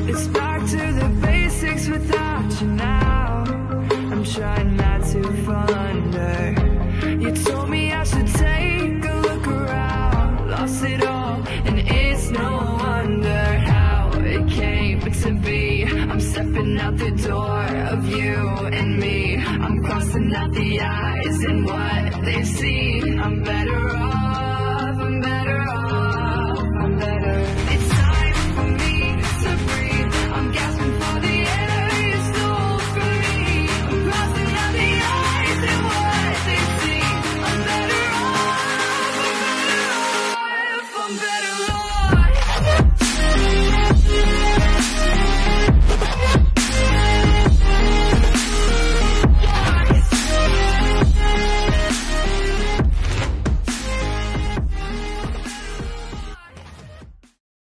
It's back to the basics without you now. I'm trying not to wonder. You told me I should take a look around. Lost it all, and it's no wonder how it came to be. I'm stepping out the door of you and me. I'm crossing out the eyes and what they see. I'm better off.